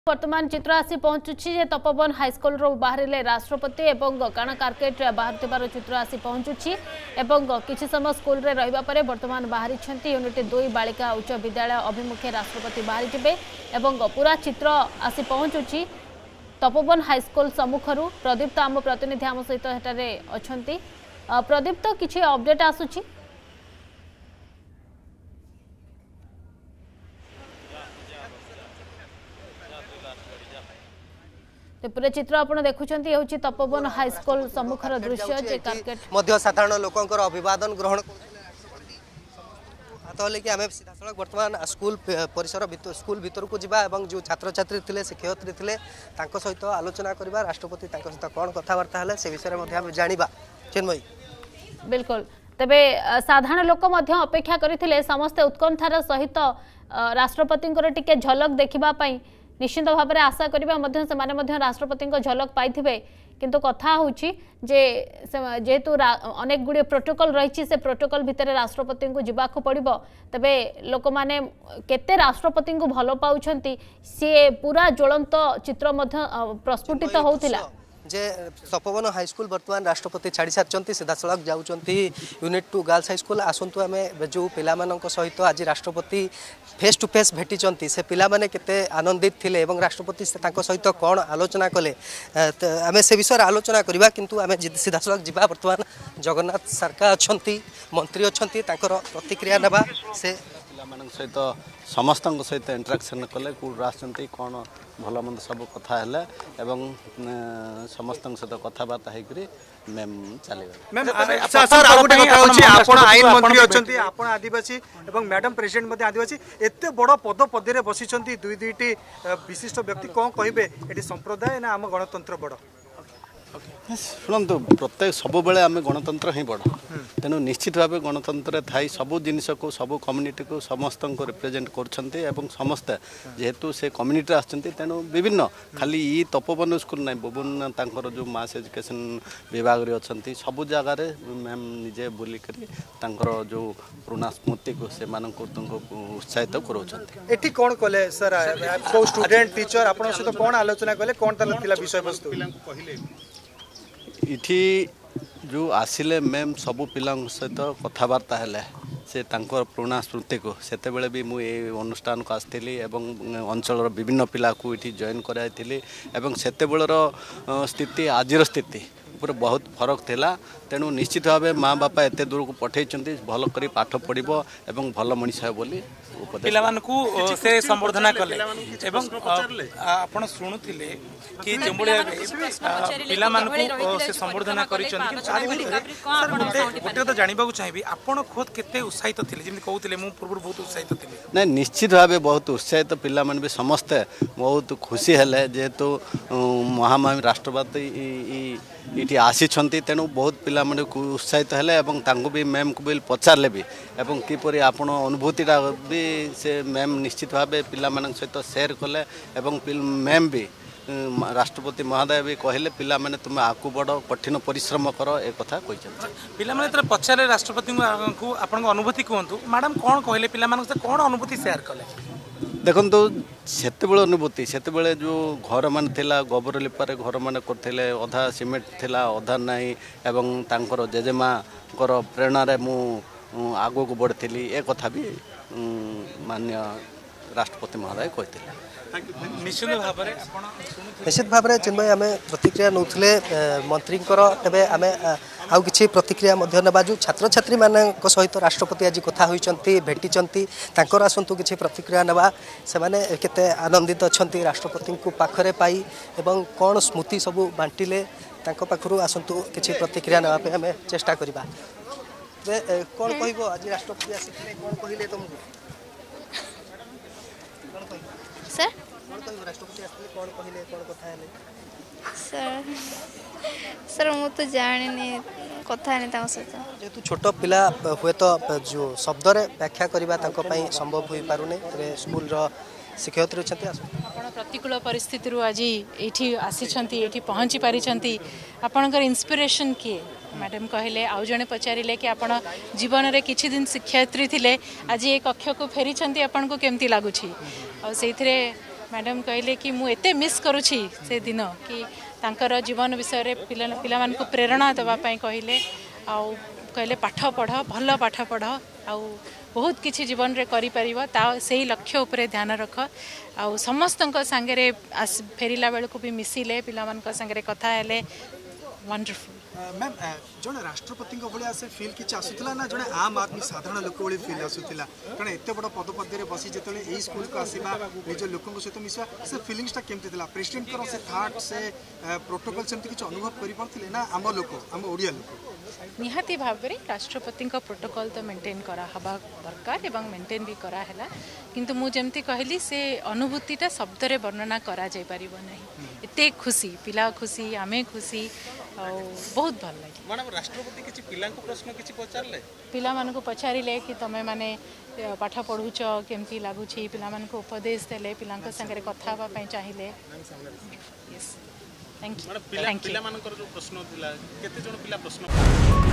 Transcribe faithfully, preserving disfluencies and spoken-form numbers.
वर्तमान चित्र आसी पहुंचुछि तपोवन हाईस्कल बाहर राष्ट्रपति एवं काना कार्केट बाहर चित्र आसी पहुंचुछि किछि समय स्कूल रे रहिबा परे वर्तमान बाहरी यूनिट दुई बालिका उच्च विद्यालय अभिमुखे राष्ट्रपति बाहरी जिबे एवं पूरा चित्र आसी पहुंचुछि तपोवन हाईस्कल सम्मुखरु। प्रदीप्त आम प्रतिनिधि आम सहित हेटारे अछंती। प्रदीप्त किछि अपडेट आसुछि? पूरे चित्र आपण देखुछंती हेउची तपोवन हाईस्कल सम्मुखर दृश्य जे कार्केट मध्य साधारण लोकंकर अभिवादन ग्रहण ताले कि आमे सीधा सड़क वर्तमान स्कूल परिसर भितर स्कूल भितर को जिबा एवं जो छात्र छात्री थिले शिक्षयित्री थिले तांको सहित आलोचना करबा राष्ट्रपति तांको सहित कोन कथावार्ता हले से विषय मध्ये हम जानिबा। चिन्मयी बिल्कुल तबे साधारण लोक मध्ये अपेक्षा करिथिले समस्त उत्कंठार सहित राष्ट्रपतिंकर टिके झलक देखिबा पई निश्चित भाव में आशा करा राष्ट्रपति झलक पाई किंतु कथा होची जे जेहेतु अनेक गुड़े प्रोटोकॉल रही से प्रोटोकॉल भितर राष्ट्रपति को जावाक पड़ो तबे लोक माने केते राष्ट्रपति को भल पाउछंती सी पूरा ज्वलंत चित्र प्रस्फुटित होउथिला जे तपोवन हाईस्कूल वर्तमान राष्ट्रपति छाड़ी सारी सीधा सड़क जाऊँगी यूनिट टू गर्ल्स हाईस्कूल आसतु आम जो पिला सहित आज राष्ट्रपति फेस टू फेस भेटी से पिला माने केते आनंदित थिले एवं राष्ट्रपति सहित कौन आलोचना कले आम से विषय आलोचना करवा किंतु आम सीधा सड़क जा वर्तमान जगन्नाथ सरकार अच्छा मंत्री अच्छा प्रतिक्रिया नवा से सहित समस्त सहित इंटराक्शन कले कौट आसती कौन भल मंद सब कथा है एवं समस्त सहित कथबार्ता होकर मैम आईन मंत्री अच्छा आप आदिवासी एवं मैडम प्रेसिडेंट आदिवासी एत बड़ पद पदे बसी दुई दुईटी विशिष्ट व्यक्ति कौन कहे ये संप्रदाय ना आम गणतंत्र बड़ शुणु प्रत्येक सब बेले आम गणतंत्र ही बड़ तेणु निश्चित भाव गणतंत्र थाई सबू जिनस को सबू कम्युनिटी को समस्त रिप्रेजेंट कर समस्ते जेहेतु से कम्युनिटी आसते तेणु विभिन्न खाली ई तपोवन स्कूल ना विभिन्न तांकर जो मास एजुकेशन विभाग रे अच्छा सबू जगार मैम निजे बुलिक जो पुराना स्मृति को से उत्साहित कर कौन कले सर स्टूडेंट टीचर आप सहित कौन आलोचना कले कौन विषय वस्तु इठी जो आसिले मैम सबू पिला सहित कथबार्ता है से तांकर पुराना स्मृति को सेते बेले भी मुझे अनुष्ठान को आसती अंचल विभिन्न पिला को इठी जॉइन कराई एवं सेते बेलर स्थिति आजिर स्थिति पूरा बहुत फरक थिला तेणु निश्चित भाव माँ बापा एत दूर को पठे भल कर पाठ पढ़ो एवं भल मनीष है बोली पिला से संबर्धना कले एवं आपण शुणुथिले कि जो पिला से संबर्धना कर गोटे तो जानवा चाहिए आपण खुद केते उत्साहित थे जमी कहते मुझे पूर्व बहुत उत्साहित थे ना निश्चित भाव बहुत उत्साहित पिला भी समस्ते बहुत खुशी है जेहेतु महामहिम राष्ट्रपति ये आसी तेणु बहुत पिला उत्साहित है भी मैम को भी पचारे भी एवं किपर आपण अनुभूतिटा भी से मैम निश्चित भाव पिला सहित सेयर कले मैम भी राष्ट्रपति महोदय भी कहले पिला माने तुम आकु बड़ कठिन परिश्रम कर एक कथा कहते पिला माने पचारे राष्ट्रपति को आपन अनुभूति कहतु मैडम कौन कहले पिला माने कौन अनुभूति शेयर कले देखो सेते बेले अनुभूति सेते बेले जो घर मान थिला गोबर लिपारे घर मान करथिले अधा सीमेंट थिला अधा नाही एवं तांकर जेजेमा कर प्रेरणा रे मु आगो को बढ़थली ए कथा भी माननीय राष्ट्रपति महोदय कहथिले निश्चित भाव में निश्चित भाव में चिन्मय आम प्रतिक्रिया नौले मंत्री तेरे आम आउ कि प्रतिक्रिया ना जो छात्र छात्री मान सहित राष्ट्रपति आज कथा होती भेटी आसतु कि प्रतिक्रिया ना से केते आनंदित अच्छा राष्ट्रपति को पाखरे पाई एवं कौन स्मृति सबू बांटिले पाखु आसतु कि प्रतिक्रिया नापे आम चेष्टा करवा कौन कह आज राष्ट्रपति आसी कौन कहले तुमको सर राष्ट्रपति आसते कौन कहले कौन कथा है सर सर मु तो जाने कथा नहीं सहित जेहेतु छोट पिला हुए तो जो शब्द रे व्याख्या करबा ताको पई संभव होई पारुने स्कूल रो शिक्षयित्री छथि आपण प्रतिकूल परिस्थिति रु आज एठी आसी छथि एठी पहुंची पारि छथि आपनकर इंस्पिरेशन के मैडम कहले आउ जने पचारिले कि आपण जीवन रे किछि दिन शिक्षयित्री थिले आज ए कक्ष को फेरी छथि आपन को केमती लागुछि और सेथिरे मैडम कहले कि मु एते मिस करुछि से दिन कि तांकर जीवन विषय रे पिला पिला मान को प्रेरणा देवा पई कहले आउ कहले पाठ पढ़ भल पाठ पढ़ आउ बहुत किछि जीवन रे करि परिबो ता सेही लक्ष्य उपरे ध्यान रख आउ समस्त संगे रे फेरिला बेल को भी मिसिले पिला मान को संगे रे कथा हेले वंडरफुल मैम जड़े राष्ट्रपति भाया से फिल किसी आसूला ना जड़े आम आदमी साधारण लोक भाई फिल आसूला कारण एत बड़ पदपदे बसी जो यही स्कूल को आसवा निज लोकों सहित मिसवा से फिलिंगसटा केमती था प्रेसिडेंट से थाट से प्रोटोकॉल से किसी अनुभव कर ना आम लोक आम ओडिया लोक निहाती भाव में राष्ट्रपति प्रोटोकॉल तो मेंटेन करा हवा दरकार एवं मेंटेन भी करा है किंतु मु जेमती कहली से अनुभूतिटा शब्द रे वर्णना करा जाय परिबो नहीं एते खुशी पिला खुशी आमे खुशी बहुत भल लगे मैडम राष्ट्रपति किछि पिला को प्रश्न किछि पचारले पिला मान को पचारिले कि तमे माने पाठ पढुछ केमती लागुछि पिला मान को उपदेश देले पिला को संगे कथा हवा पई चाहिले यस थैंक यू मैडम पिला पिला मान जो प्रश्न थिला केते जण पिला प्रश्न